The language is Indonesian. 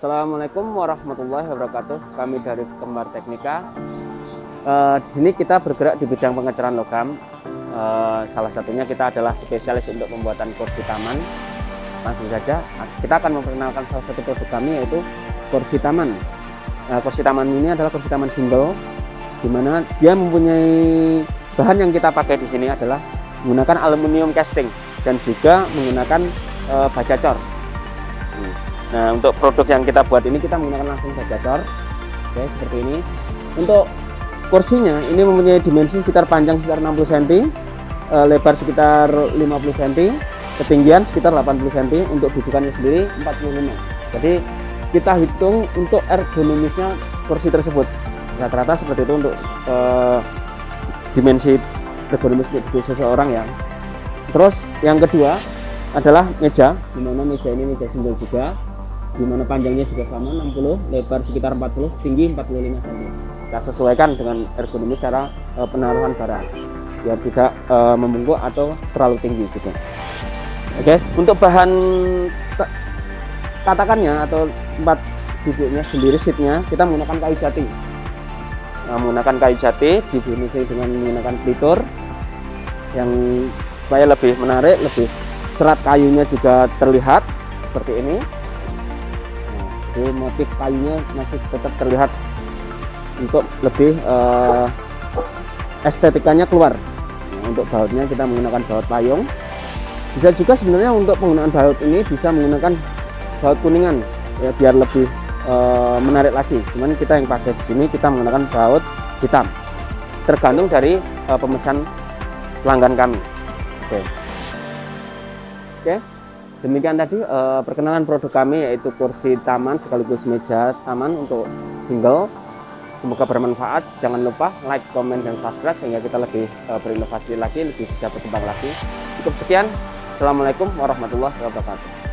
Assalamualaikum warahmatullahi wabarakatuh. Kami dari Kembar Teknika. Di sini kita bergerak di bidang pengecoran logam. Salah satunya kita adalah spesialis untuk pembuatan kursi taman. Langsung saja, kita akan memperkenalkan salah satu produk kami, yaitu kursi taman. Kursi taman ini adalah kursi taman single, di mana dia mempunyai bahan yang kita pakai di sini adalah menggunakan aluminium casting dan juga menggunakan baja cor. Nah, untuk produk yang kita buat ini kita menggunakan langsung baja cor, oke, seperti ini. Untuk kursinya ini mempunyai dimensi sekitar panjang sekitar 60 cm, lebar sekitar 50 cm, ketinggian sekitar 80 cm, untuk dudukannya sendiri 45. Jadi kita hitung untuk ergonomisnya kursi tersebut rata-rata seperti itu untuk dimensi ergonomis untuk seseorang ya. Terus yang kedua adalah meja, dimana meja ini meja single juga, dimana panjangnya juga sama 60, lebar sekitar 40, tinggi 45 cm. Kita sesuaikan dengan ergonomis cara penaruhan barang biar tidak membungkuk atau terlalu tinggi gitu. Oke, untuk bahan tatakannya atau tempat duduknya sendiri, seatnya kita menggunakan kayu jati. Menggunakan kayu jati difinisi dengan menggunakan plitur yang supaya lebih menarik, lebih serat kayunya juga terlihat seperti ini. Jadi motif kayunya masih tetap terlihat untuk lebih estetikanya keluar. Untuk bautnya kita menggunakan baut payung. Bisa juga sebenarnya untuk penggunaan baut ini bisa menggunakan baut kuningan ya, biar lebih menarik lagi. Cuman kita yang pakai di sini kita menggunakan baut hitam. Tergantung dari pemesan pelanggan kami. Oke. Demikian tadi perkenalan produk kami, yaitu kursi taman sekaligus meja taman untuk single. Semoga bermanfaat. Jangan lupa like, komen, dan subscribe sehingga kita lebih berinovasi lagi, lebih bisa berkembang lagi. Cukup sekian. Assalamualaikum warahmatullahi wabarakatuh.